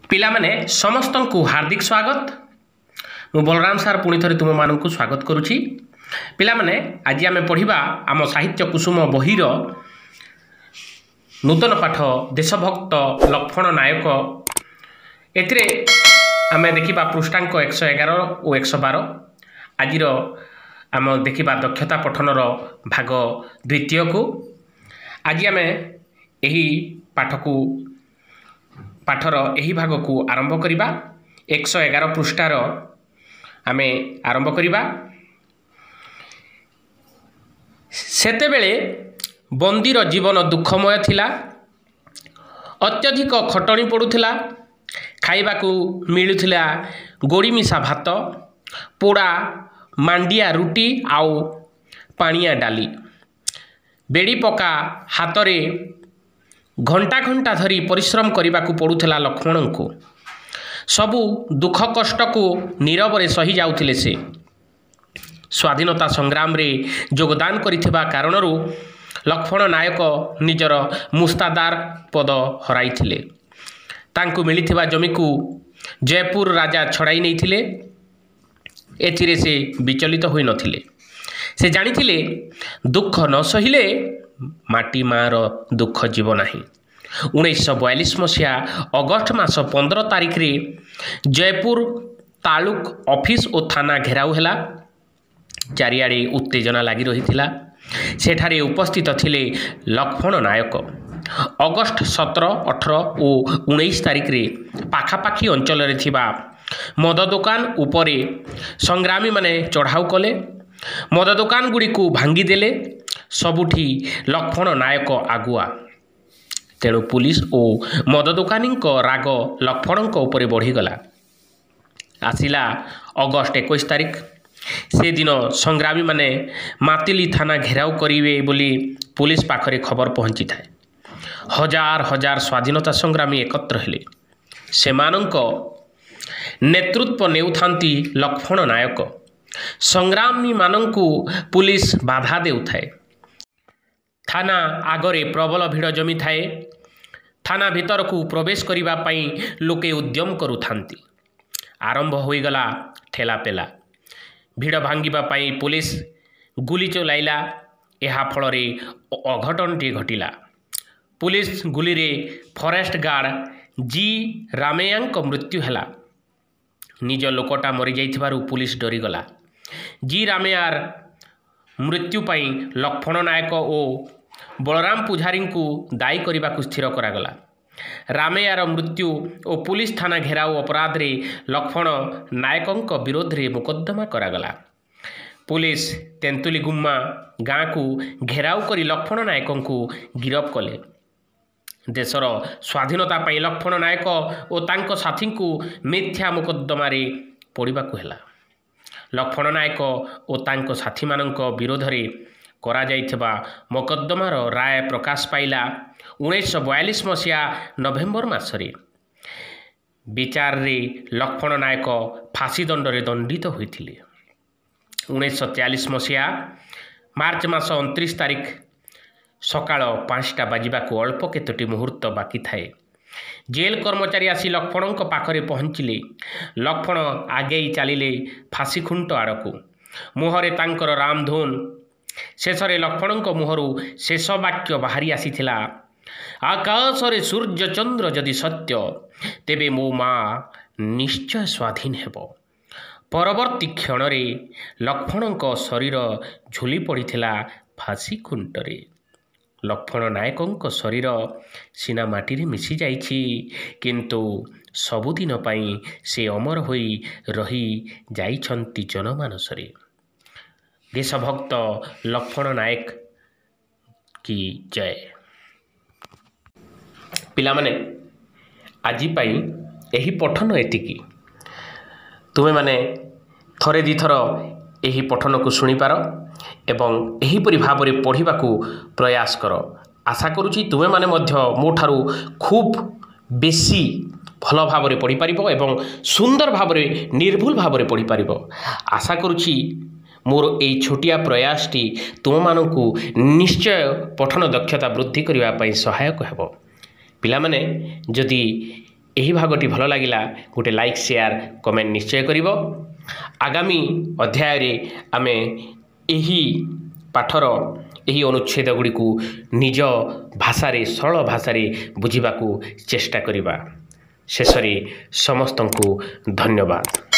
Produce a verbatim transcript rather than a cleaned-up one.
पिलामाने समस्त को हार्दिक स्वागत। मु बलराम सार पुणी थे तुम मान स्वागत करुच्ची। पिलामाने आज आम पढ़ा आम साहित्य कुसुम बहीर नूतन पाठ देशभक्त लक्ष्मण नायक। एथिरे आम देखा पृष्ठांक एक सौ एगार और एक सौ बार। आज आम देखा दक्षता पठनर भाग द्वितीय को आज आम यही पाठ को पाठर यही भाग को आरंभ करिबा। एक सौ एगार पृष्ठार आमे आरंभ करिबा। सेतेबेले बंदीर जीवन दुखमय थिला। अत्यधिक खटणी पड़ुथिला। खाइबाकू मिलुथिला गोड़ी मिसा भात, पोड़ा मांडिया रुटी आउ पानिया डाली। बेड़ी पका हातरे घंटा घंटा धरी परिश्रम करने पड़ुला लक्ष्मण को। सबू दुख कष्ट को नीरव सही जाउथिले से। स्वाधीनता संग्राम रे योगदान करिथिबा कारणरू लक्ष्मण नायक निजर मुस्तादार पद हराइथिले। तांकु मिलिथिबा जमी को जयपुर राजा छड़ाई नैथिले। एथिरे से विचलित होई नथिले। से जानिथिले दुख न सहिले माटी मार दुख जीव नाही। उन्नीस बयालीस मसीहा अगस्ट मास पंद्रह तारिख रे जयपुर तालुक ऑफिस और थाना घेराव हैला। चारिआडे उत्तेजना लगी रही थिला। सेठारे उपस्थित थिले लक्ष्मण नायक। अगस्ट सत्रह अठारह और उन्नीस तारिख रे पाखापाखी अंचल रे थिबा मद दुकान उपरे संग्रामी माने चढ़ाऊ कले। मद दुकान गुड़ी को भांगी देले। सबुठी लक्ष्मण नायक आगुआ। तेणु पुलिस और मद दुकानी राग लक्ष्मण उपरे बढ़ीगला। आसिला अगस्ट इक्कीस तारिख। से दिन संग्रामी माने मातिली थाना घेराव करिवे बोली पुलिस पाखरे खबर पहुंची थाए। हजार हजार स्वाधीनता संग्रामी एकत्र हेले। सेमानंक नेतृत्व नेउथांती लक्ष्मण नायक। संग्रामी मानंकु पुलिस बाधा देउथाए। थाना आगरे प्रबल भिड़ जमी थाए। थाना भीतर को प्रवेश करिबा पई लोके उद्यम करुथांती। आरंभ होईगला ठेला पेला। भिड़ भांगिबा पई पुलिस गुली चलाइला। एहा फलरे अघटनटी घटिला। पुलिस गुली रे फॉरेस्ट गार्ड जी रामैयांक मृत्यु हैला। निज लोकटा मरी जाइथिबारु पुलिस डरीगला। जी रामैयार मृत्यु पई लक्ष्मण नायक और बलराम पुजारी को दायी करने को स्थिर करागला। रामैयार मृत्यु और पुलिस थाना घेराव अपराध रे लक्ष्मण नायक विरोध रे मुकदमा करागला। पुलिस तेंतुली गुम्मा गाँ को घेराव करी लक्ष्मण नायक को गिरफ कले। देशर स्वाधीनता पाई लक्ष्मण नायक और तांको साथी को मिथ्या मुकदमा रे पड़िबाकु हैला। लक्ष्मण नायक और तांको साथी मानक विरोध रे करा जाइथिबा मुकदमार राय प्रकाश पाइला उन्नीस बयालीस मसीहा नवेम्बर मासरे। विचार रे लक्ष्मण नायक फांसी दंड रे दंडित होइथिले। उन्नीस तेयालीस मसीहा मार्च मास उनतीस तारिख सकाळ पाँचटा बाजिबा को अल्प केतोटी मुहूर्त बाकी थाए। जेल कर्मचारी आसी लक्ष्मण पाखरे पहुँचिले। लक्ष्मण आगे चलिले फांसी खुंट आड़कू। मुहरे तांकर रामधुन। शेषरे लक्ष्मण मुहरु शेष वाक्य बाहरी आसीथिला, आकाश रे सूर्य चंद्र जदि सत्य तेबे मो माँ निश्चय स्वाधीन हेब। परवर्ती क्षण रे लक्ष्मण शरीर झुली पड़िथिला फांसी खुंटरे। लक्ष्मण नायक शरीर सीना माटी रे मिसी जाइछि, किंतु सबुदिन पाई से अमर होई रही जाइछंती जनमानसरे। देशभक्त लक्ष्मण नायक की जय। पिलामाने आजी पाई एही पठन एतिकी। तुमे माने थरे दी थर एही पठन को सुनी पार एवं एही परि भाबरे पढ़िबा को प्रयास कर। आशा करुछि तुमे माने मध्य मोठारु खूब बेसी भल भाबरे पढ़ी पारिबो एवं सुंदर भाबरे निर्भुल भाबरे पढ़ी पारिबो। आशा करुछि मोर ए छोटिया प्रयासटी तुम मानकु निश्चय पठन दक्षता वृद्धि करने सहायक हेब। पिलामाने जदि ଏହି ଭାଗଟି ଭଲ ଲାଗିଲା ଗୋଟେ ଲାଇକ୍ ସେୟାର କମେଣ୍ଟ ନିଶ୍ଚୟ କରିବ। ଆଗାମୀ ଅଧ୍ୟାୟରେ ଆମେ ଏହି ପାଠର ଏହି ଅନୁଚ୍ଛେଦ ଗୁଡ଼ିକୁ ନିଜ ଭାଷାରେ ସରଳ ଭାଷାରେ ବୁଝିବାକୁ ଚେଷ୍ଟା କରିବା। ଶେଷରେ ସମସ୍ତଙ୍କୁ ଧନ୍ୟବାଦ।